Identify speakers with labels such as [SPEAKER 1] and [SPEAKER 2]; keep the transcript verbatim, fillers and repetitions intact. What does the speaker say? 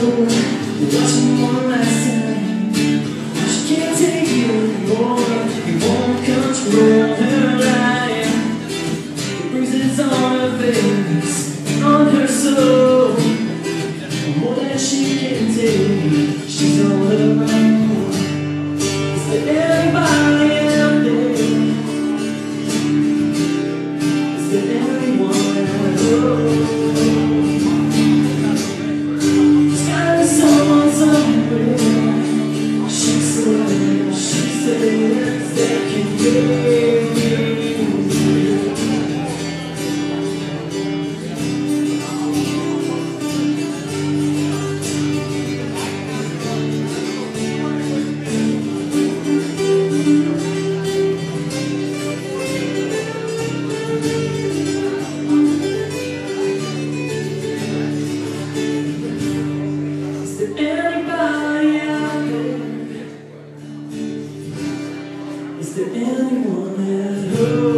[SPEAKER 1] watching one last time. She can't take it anymore. You won't control her life. The bruises on her face, on her soul, more than she can take. She's all alone. Is there anybody out there? Is there anyone at home? There's gotta be someone somewhere. She said, she said that can hear me. Is there anyone at home?